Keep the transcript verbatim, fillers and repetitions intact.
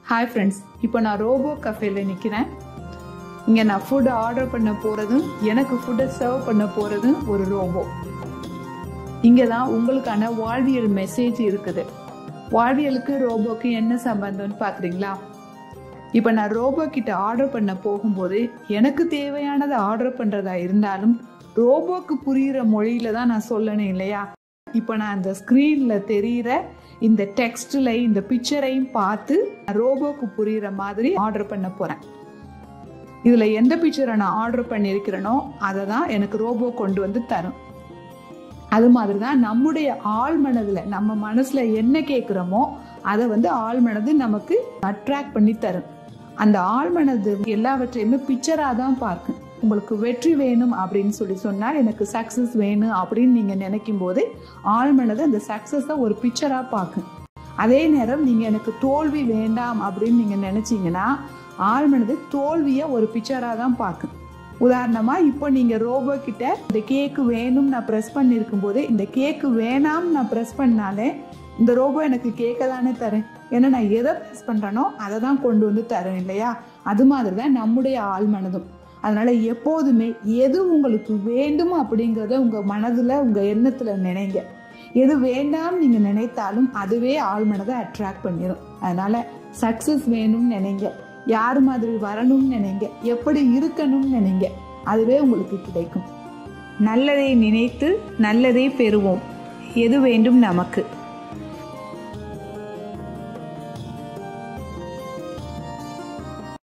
Hi friends, இப்போ நான் robot கஃபேல நிற்கிறேன். இங்கே நான் ஃபுட் ஆர்டர் பண்ண போகிறதும் எனக்கு ஃபுட்டை சர்வ் பண்ண போகிறதும் ஒரு ரோபோ. இங்கே தான் உங்களுக்கான வாழ்வியல் மெசேஜ் இருக்குது. வாழ்வியலுக்கு ரோபோக்கு என்ன சம்பந்தம்னு பார்க்குறீங்களா? இப்போ நான் ரோபோ கிட்ட ஆர்டர் பண்ண போகும்போது எனக்கு தேவையானதை ஆர்டர் பண்ணுறதா இருந்தாலும் ரோபோக்கு புரிகிற மொழியில தான் நான் சொல்லணும் இல்லையா? இப்போ நான் அந்த ஸ்க்ரீனில் தெரிகிற இந்த டெக்ஸ்டில் இந்த பிக்சரையும் பார்த்து ரோபோக்கு புரிகிற மாதிரி ஆர்டர் பண்ண போகிறேன். இதில் எந்த பிக்சரை நான் ஆர்டர் பண்ணியிருக்கிறேனோ அதை தான் எனக்கு ரோபோ கொண்டு வந்து தரும். அது மாதிரி தான் நம்முடைய ஆழ் மனதில் நம்ம மனசில் என்ன கேட்குறோமோ அதை வந்து ஆழ் மனது நமக்கு அட்ராக்ட் பண்ணி தரும். அந்த ஆழ் மனது எல்லாவற்றையுமே பிக்சராக தான் பார்க்கும். உங்களுக்கு வெற்றி வேணும் அப்படின்னு சொல்லி சொன்னால் எனக்கு சக்ஸஸ் வேணும் அப்படின்னு நீங்கள் நினைக்கும் போது ஆழ்மனது அந்த சக்ஸஸை ஒரு பிக்சராக பார்க்கும். அதே நேரம் நீங்கள் எனக்கு தோல்வி வேண்டாம் அப்படின்னு நீங்கள் நினச்சிங்கன்னா ஆழ்மனது தோல்வியை ஒரு பிக்சராக தான் பார்க்கும். உதாரணமாக இப்போ நீங்கள் ரோபோ கிட்ட இந்த கேக்கு வேணும்னு நான் ப்ரெஸ் பண்ணியிருக்கும் போது இந்த கேக்கு வேணாம்னு நான் ப்ரெஸ் பண்ணாலே இந்த ரோபோ எனக்கு கேட்க தானே தரேன். ஏன்னா நான் எதை ப்ரெஸ் பண்ணுறேனோ அதை தான் கொண்டு வந்து தரேன் இல்லையா? அது மாதிரி தான் நம்முடைய ஆழ்மனதும். அதனால எப்போதுமே எது உங்களுக்கு வேண்டும் அப்படிங்கிறத உங்க மனதுல உங்க எண்ணத்துல நினைங்க. எது வேண்டாம் நீங்க நினைத்தாலும் அதுவே ஆழ்மனதை அட்ராக்ட் பண்ணிடும். அதனால சக்சஸ் வேணும்னு நினைங்க, யார் மாதிரி வரணும்னு நினைங்க, எப்படி இருக்கணும்னு நினைங்க, அதுவே உங்களுக்கு கிடைக்கும். நல்லதை நினைத்து நல்லதை பெறுவோம். எது வேண்டும் நமக்கு.